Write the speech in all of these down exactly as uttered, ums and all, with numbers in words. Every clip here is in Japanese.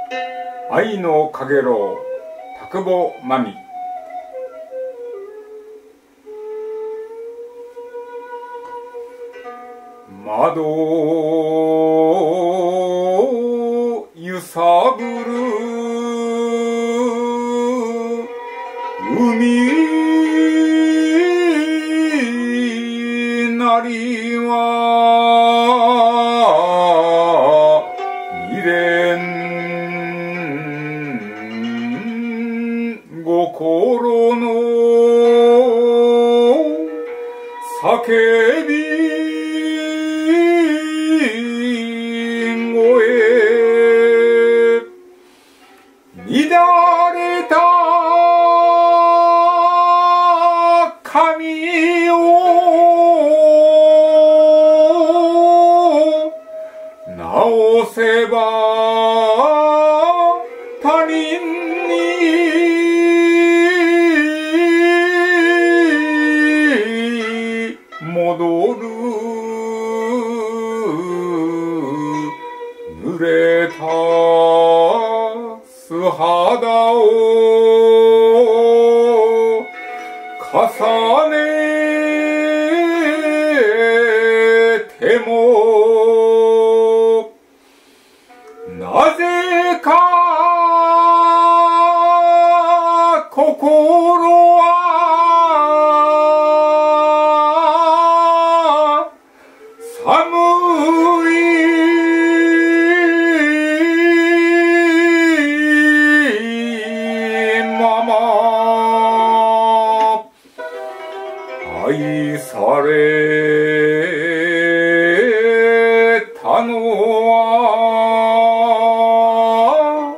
愛のかげろう田久保真美。窓を揺さぶる海なりは未練心の叫び乱れた髪を直せば他人に戻る。濡れた素肌を重ねてもなぜか心は寒い。愛されたのは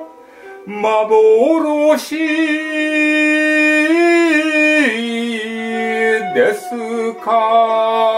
幻ですか。